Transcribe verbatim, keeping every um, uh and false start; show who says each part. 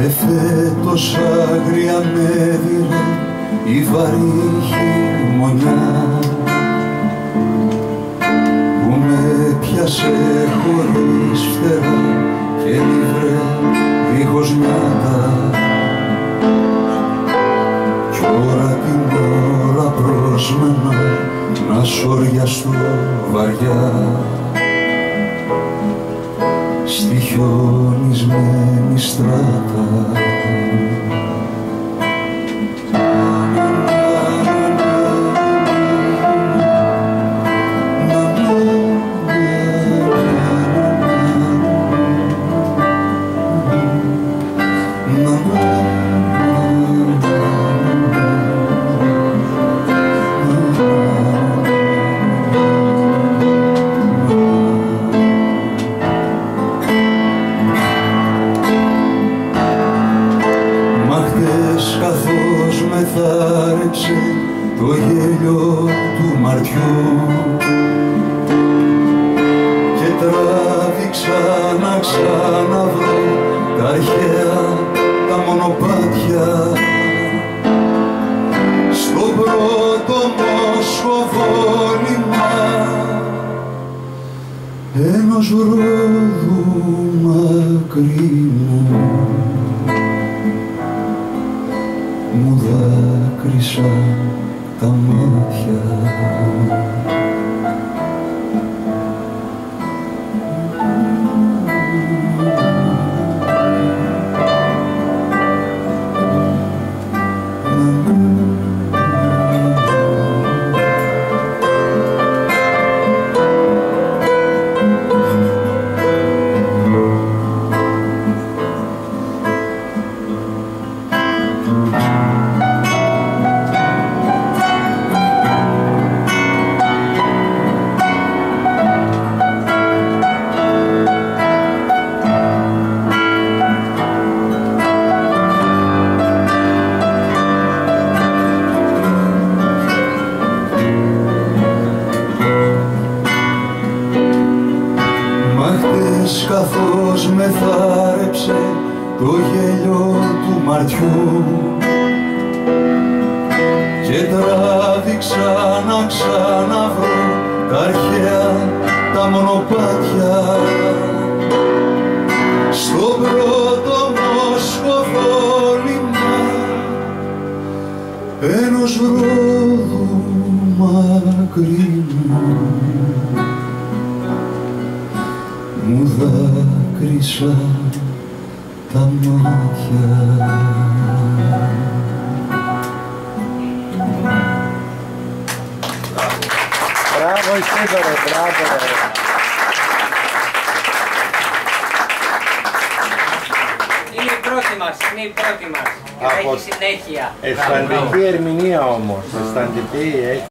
Speaker 1: Εφέτος άγρια με δειρε η βαρύ χειμωνιά που με πιάσε χωρίς φτερά και λιβρέ δίχως νιάτα κι ώρα την ώρα πρόσμενα να σωριαστώ βαριά στη χιονισμένη στράτα. Καθώς με θάρεψε το γέλιο του μαρτιού και τράβηξα να ξαναβρω τα αρχαία τα μονοπάτια στο πρώτο μοσχοβόλημα ενός ρόδου μακρινού. Μου δάκρυσα τα μάτια καθώς με θάρεψε το γέλιο του μαρτιού και τράβηξα να ξαναβρω τα αρχαία τα μονοπάτια στο πρώτο μοσχοβόλημα ενός ρόδου μακρινού. Μου δάκρυσα τα μάτια.
Speaker 2: Μπράβο Ισίδωρο, μπράβο.
Speaker 3: Είναι η πρώτη μας, είναι η πρώτη μας.
Speaker 2: Από...
Speaker 3: Έχει συνέχεια.
Speaker 2: Αισθαντική ερμηνεία όμως, αισθαντική.